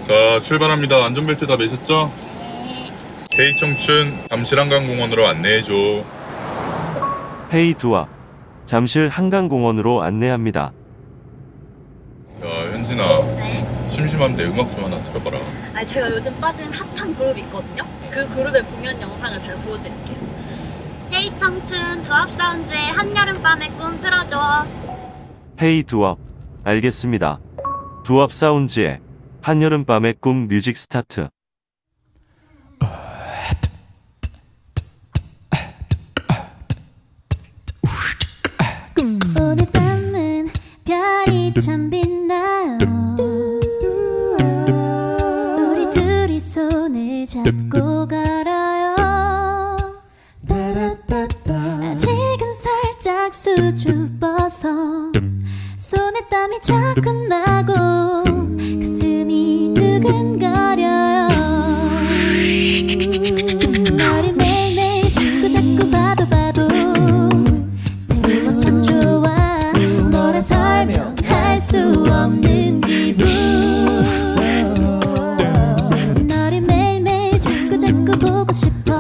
자, 출발합니다. 안전벨트 다 매셨죠? 헤이 청춘, 잠실 한강공원으로 안내해줘. 헤이 두아, 잠실 한강공원으로 안내합니다. 야, 현진아. 네. 심심한데 음악 좀 하나 들어봐라. 제가 요즘 빠진 핫한 그룹이 있거든요. 그 그룹의 공연 영상을 제가 보여드릴게요. 헤이 청춘, 두합 사운드의 한여름밤의 꿈 틀어줘. 헤이 두아, 알겠습니다. 두합 사운즈의 한여름밤의 꿈 뮤직 스타트. 오늘 밤은 별이 참 빛나요. 우리 둘이 손을 잡고 걸어요. 아직은 살짝 수줍어서 손에 땀이 자꾸 나고 가슴이 두근거려요. 너를 매일매일 자꾸 봐도 새로운 참 좋아. 너라 설명할 수 없는 기분. 너를 매일매일 자꾸 보고 싶어.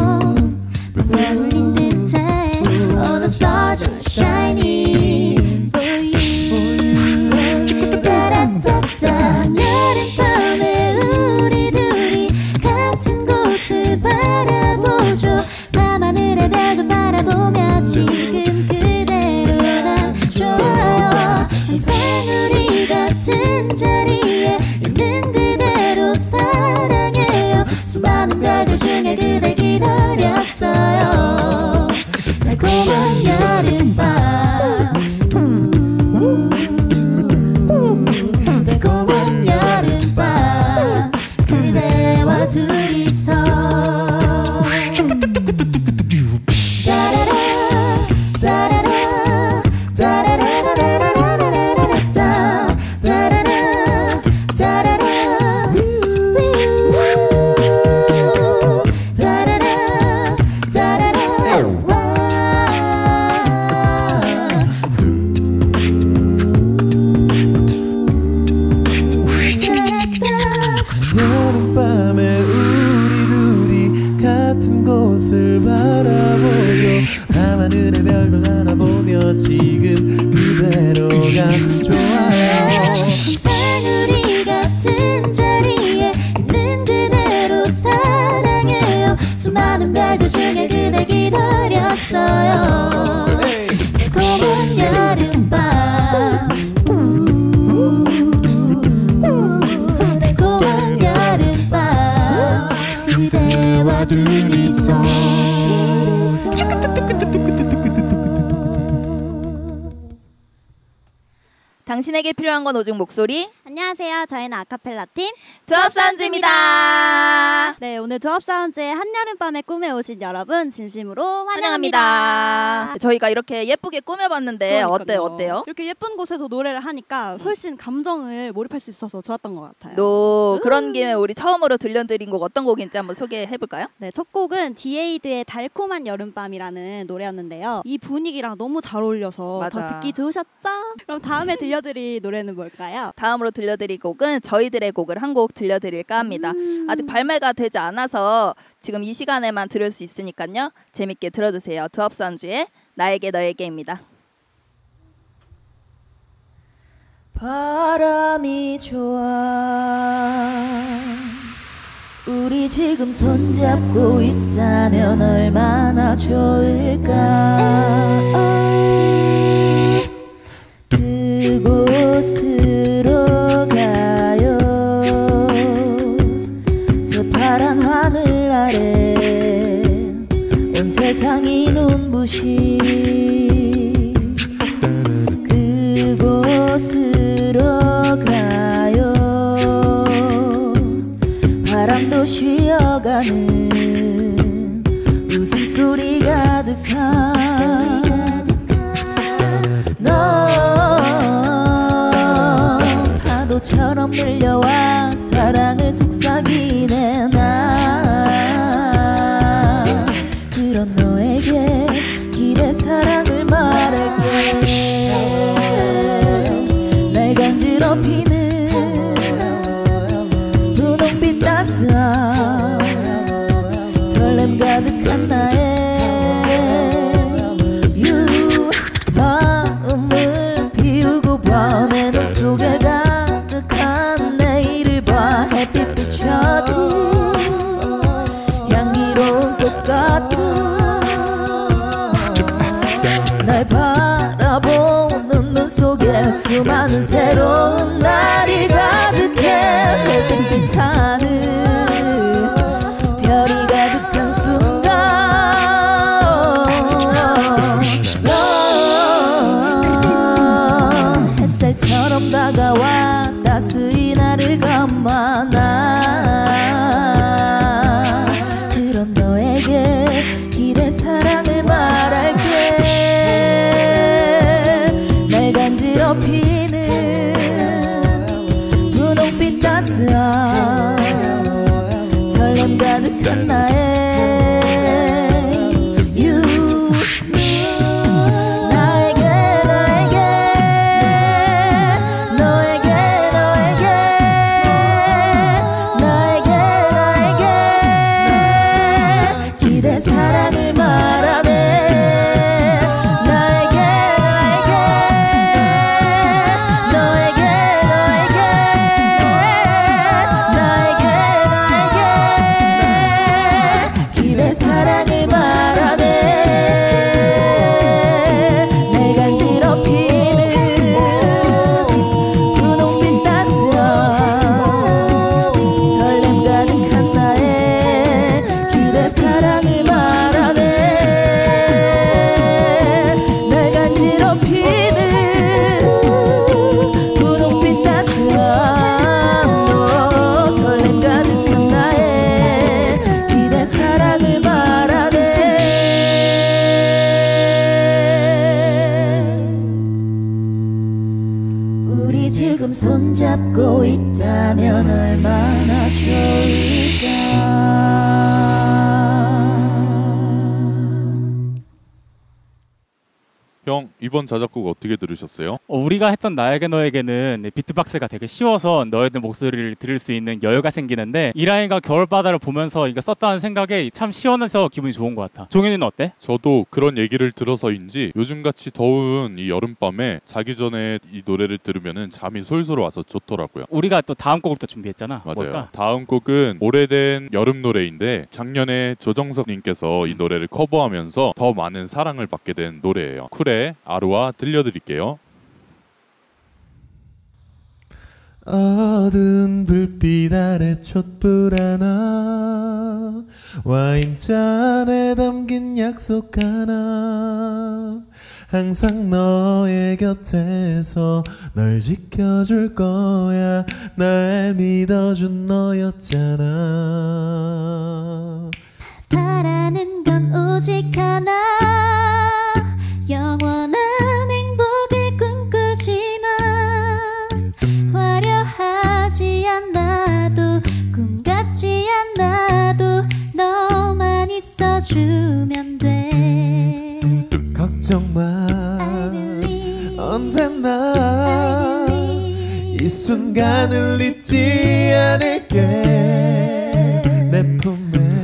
어울린 듯해. Oh the stars are shining for you. 따라따따 여름밤에 우리 둘이 같은 곳을 바라보죠. 밤하늘의 별도 바라보며 지금 그대로가 좋아요. 항상 우리 같은 자리에 있는 그대로 사랑해요. 수많은 별들 중에 그댈 기다렸어요. 달콤한 여름밤, 달콤한 여름밤, 그대와 둘이서 따라라 따라라 따라라라라라라라라라 따라라 따라라 따라라 따라라 여름밤에 우리 둘이 같은 곳을 바라보죠. 밤하늘의 별도 바라보며 지금 그대로가 좋아요. 항상 우리 같은 자리에 있는 그대로 사랑해요. 수많은 별들 중에 그댈 기다렸어요. 달콤한 여름밤, 달콤한 여름밤, 그대와 둘이서 당신에게 필요한 건 오직 목소리. 안녕하세요. 저희는 아카펠라 팀 두합 사운즈입니다. 네, 오늘 두합 사운드의 한여름밤의 꿈에 오신 여러분 진심으로 환영합니다. 환영합니다. 저희가 이렇게 예쁘게 꾸며봤는데 그러니까요. 어때요? 이렇게 예쁜 곳에서 노래를 하니까 훨씬 감정을 몰입할 수 있어서 좋았던 것 같아요. 그런 김에 우리 처음으로 들려드린 곡 어떤 곡인지 한번 소개해볼까요? 네, 첫 곡은 디에이드의 달콤한 여름밤이라는 노래였는데요. 이 분위기랑 너무 잘 어울려서 맞아. 더 듣기 좋으셨죠? 그럼 다음에 들려드릴 노래는 뭘까요? 다음으로 들려드릴 곡은 저희들의 곡을 한 곡 들려드릴까 합니다. 아직 발매가 되지 않아서 지금 이 시간에만 들을 수 있으니까요. 재밌게 들어주세요. 두합 사운즈의 나에게 너에게입니다. 바람이 좋아. 우리 지금 손잡고 있다면 얼마나 좋을까. 그곳으로 가요. 새파란 하늘 아래 온 세상이 눈부신 그곳으로 가요. 바람도 쉬어가는 웃음소리 가득한 너 파도처럼 밀려와 사랑을 속삭이네. 나 그런 너에게 길의 사랑을 말할게. 날 간지럽히는 날 바라보는 눈 속에 수많은 새로운 날이 가득해. 회색빛 하늘 별이 가득한 순간 햇살처럼 다가와 따스히 나를 감아. 나 그런 너에게 길의 사랑을 말할게. 날 간지럽히는 분홍빛 따스한 설렘 가득한 나의 you. 나에게 너에게 기대 사랑을 말하네. 나에게 기대 사랑을 말하네. 날 간지럽히는 분홍빛 따스한 설렘 가득한 나의 기대 사랑을 말하네. 날 간지럽히는 분홍빛 따스한 설렘 가득한 나의 기대 사랑을 말하네. 우리 지금 손잡고 있다면 얼마나 좋을까. 형, 이번 자작곡 어떻게 들으셨어요? 우리가 했던 나에게 너에게는 비트박스가 되게 쉬워서 너희들 목소리를 들을 수 있는 여유가 생기는데 이 라인과 겨울바다를 보면서 이거 썼다는 생각에 참 시원해서 기분이 좋은 것 같아. 종현이는 어때? 저도 그런 얘기를 들어서인지 요즘같이 더운 이 여름밤에 자기 전에 이 노래를 들으면 잠이 솔솔 와서 좋더라고요. 우리가 또 다음 곡을 또 준비했잖아. 맞아요. 뭘까? 다음 곡은 오래된 여름 노래인데 작년에 조정석님께서 이 노래를 커버하면서 더 많은 사랑을 받게 된 노래예요. 쿨의 아루아 들려드릴게요. 어두운 불빛 아래 촛불 하나 와인잔에 담긴 약속 하나 항상 너의 곁에서 널 지켜줄 거야 날 믿어준 너였잖아 바라는 건 오직 하나 영원한 행복을 꿈꾸지만 화려하지 않아도 꿈 같지 않아도 너만 있어주면 돼 걱정 마 언제나 이 순간을 잊지 않을게 내 품에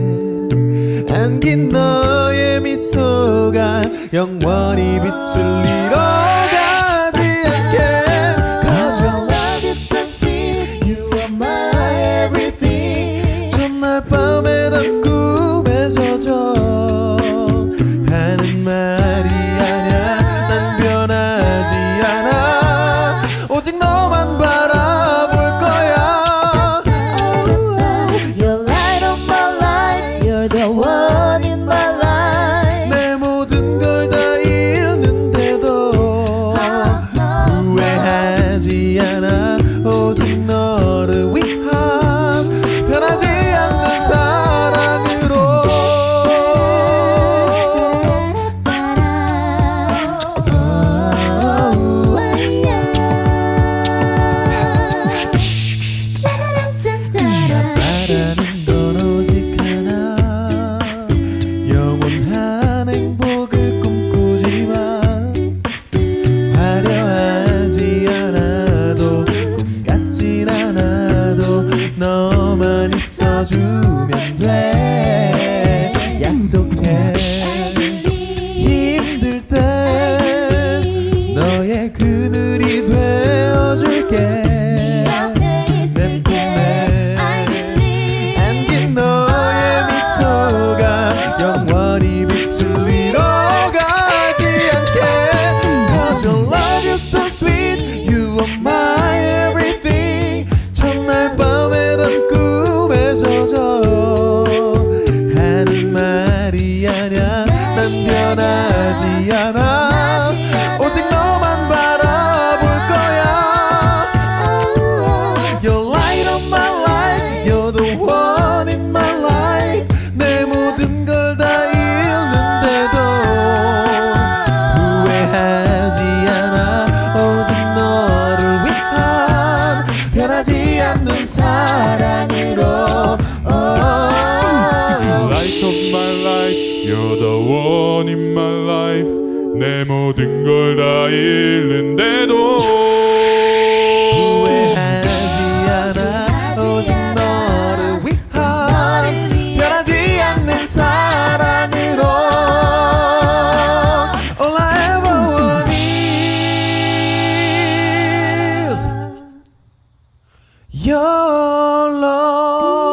안긴 너의 미소가 영원히 빛을 잃어가지 않게 Cause your love is so sweet You are my everything 전날 밤에 난 꿈에 젖어 하는 말이 아냐 난 변하지 않아 오직 너만 바라볼 거야 You're light of my life You're the one in my life 내 모든 걸 다 잃는데도 변하지 않아 오직 너만 바라볼 거야. You're light of my life, you're the one in my life. 내 모든 걸 다 잃는데도 후회하지 않아 오직 너를 위한 변하지 않는 사랑으로. Light of my life, you're the one in my life. 내 모든 걸 다 잃는데도 후회하지 않아 오직 너를 위한 변하지 않는 사랑으로. All I ever want is your love.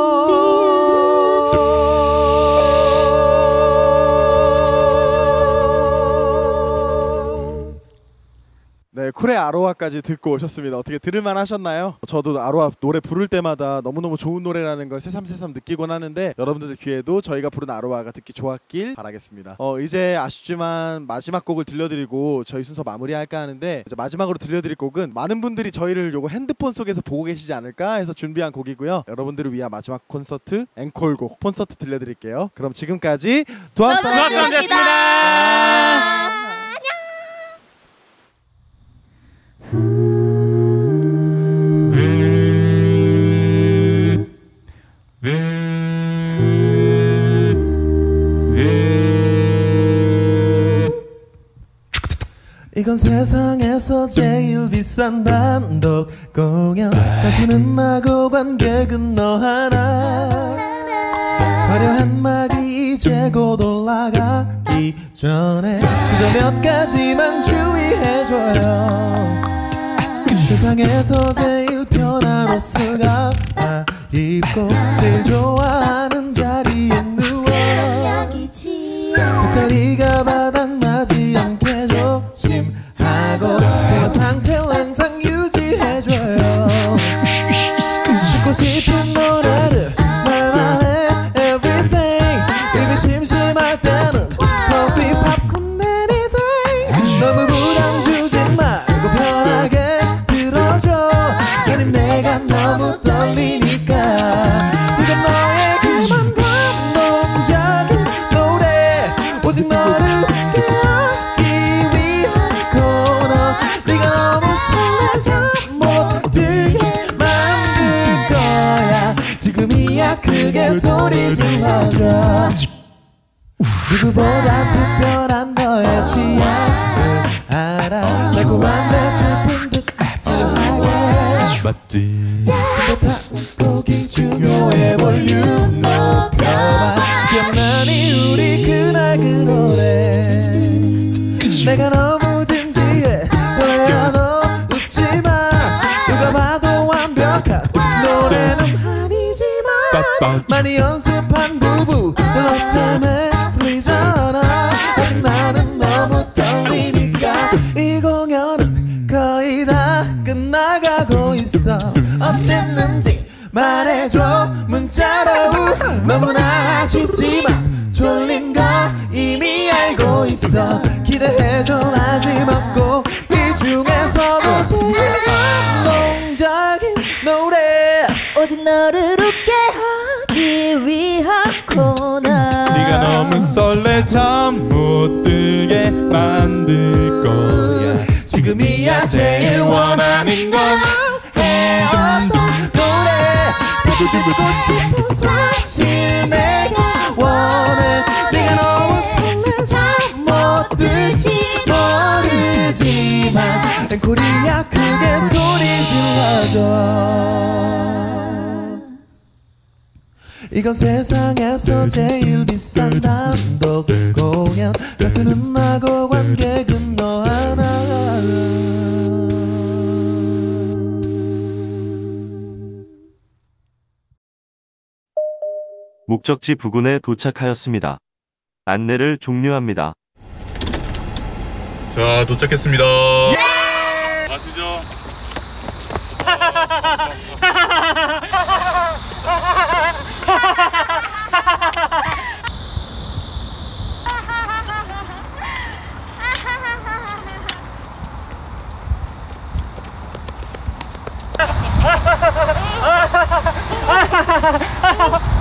네, 쿨의 아로하까지 듣고 오셨습니다. 어떻게 들을만 하셨나요? 저도 아로하 노래 부를 때마다 너무너무 좋은 노래라는 걸 새삼새삼 느끼곤 하는데 여러분들 귀에도 저희가 부른 아로하가 듣기 좋았길 바라겠습니다. 이제 아쉽지만 마지막 곡을 들려드리고 저희 순서 마무리할까 하는데, 이제 마지막으로 들려드릴 곡은 많은 분들이 저희를 요거 핸드폰 속에서 보고 계시지 않을까 해서 준비한 곡이고요. 여러분들을 위한 마지막 콘서트 앵콜곡 콘서트 들려드릴게요. 그럼 지금까지 두합사운드였습니다. 이건 세상에서 제일 비싼 단독 공연. 가수는 나고 관객은 너 하나. 화려한 막이 이제 곧 올라가기 전에 그저 몇 가지만 주의해줘요. 세상에서 제일 편한 옷을 입고 제일 좋아하는 자리에 누워 배터리가 바닥나지 않게 조심하고 내 상태를 항상 유지해줘요. 듣고 싶은 노래를 말만 해 everything. 입이 심심할 때는 커피 팝콘 anything. 너무 부담 주지 말고 편하게 들어줘. 아님 내가 너무 떨리니까. 이건 너의 그만 감동적인 노래. 오직 너를 웃게 하기 위한 코너. 네가 너무 설레져 못 들게 만들 거야. 지금이야 크게 소리 질러줘. 누구보다 특별한 너의 취향을 알아. 달콤한데 슬픈 듯 아찔하게 맞지. 근데 다 곡이 중요해. 볼륨 높여봐. 기억나니 우리 그날 그 노래. 내가 너무 진지해 보여. 너 웃지마. 누가 봐도 완벽한 노래는 아니지만 많이 연습한 부부 너 때문에 들리잖아. 아직 나는 너무 떨리니까. 이 공연은 거의 다 끝나가고 있어. 어땠는지 말해줘 문자로. 너무나 아쉽지만 졸린 거 이미 알고 있어. 기대해줘 마지막 곡. 이 중에서도 제일 감동적인 노래. 오직 너를 웃게 하기 위한 코너. 네가 너무 설레 잠 못 들게 만들 거야. 지금이야 제일 원하는 건 헤어던 노래. 다시 듣고 싶어. 사실 내가 원해. 네가 너무 설레자 못 들지 모르지만 앵콜이야 크게 소리 질러줘. 이건 세상에서 제일 비싼 단독 공연. 가수는 나고 관객은 너 하나. 목적지 부근에 도착하였습니다. 안내를 종료합니다. 자, 도착했습니다. 아시죠? 아,